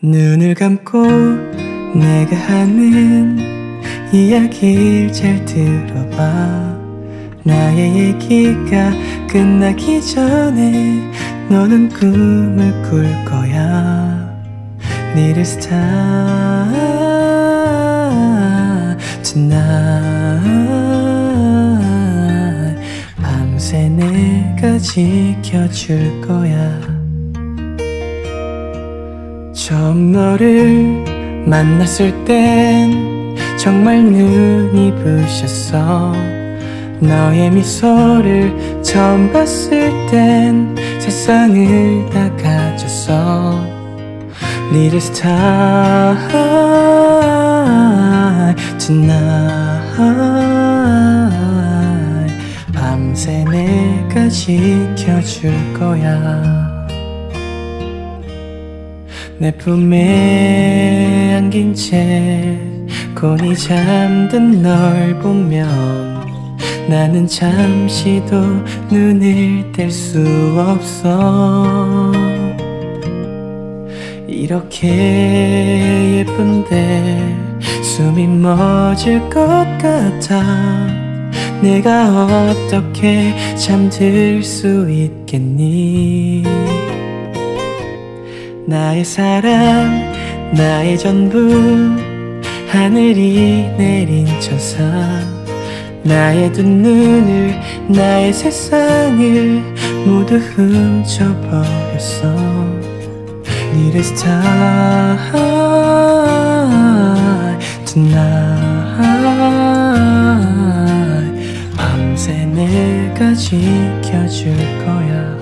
눈을 감고 내가 하는 이야기를 잘 들어봐. 나의 얘기가 끝나기 전에 너는 꿈을 꿀 거야. Little star tonight, 밤새 내가 지켜줄 거야. 처음 너를 만났을 땐 정말 눈이 부셨어. 너의 미소를 처음 봤을 땐 세상을 다 가졌어. Little star tonight, 밤새 내가 지켜줄 거야. 내 품에 안긴 채 곤히 잠든 널 보면 나는 잠시도 눈을 뗄 수 없어. 이렇게 예쁜데 숨이 멎을 것 같아. 내가 어떻게 잠들 수 있겠니? 나의 사랑, 나의 전부, 하늘이 내린 천사. 나의 두 눈을, 나의 세상을 모두 훔쳐버렸어. Little star tonight, 밤새 내가 지켜줄 거야.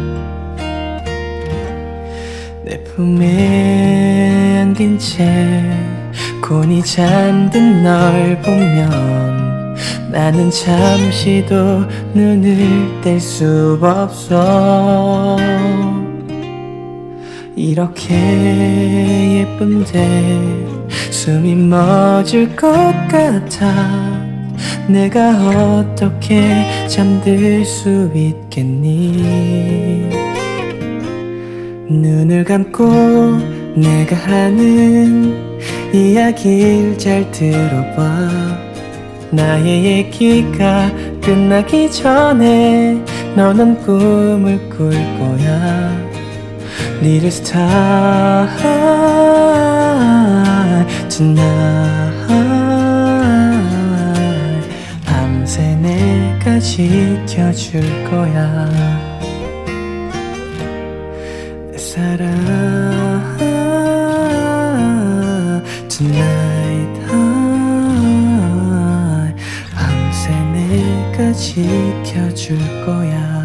내 품에 안긴 채 곤히 잠든 널 보면 나는 잠시도 눈을 뗄 수 없어. 이렇게 예쁜데 숨이 멎을 것 같아. 내가 어떻게 잠들 수 있겠니? 눈을 감고 내가 하는 이야기를 잘 들어봐. 나의 얘기가 끝나기 전에 너는 꿈을 꿀 거야. Little star tonight, 밤새 내가 지켜줄 거야. 내 사랑 tonight, 밤새 내가 지켜줄 거야.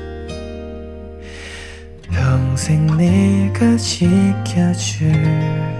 평생 내가 지켜줄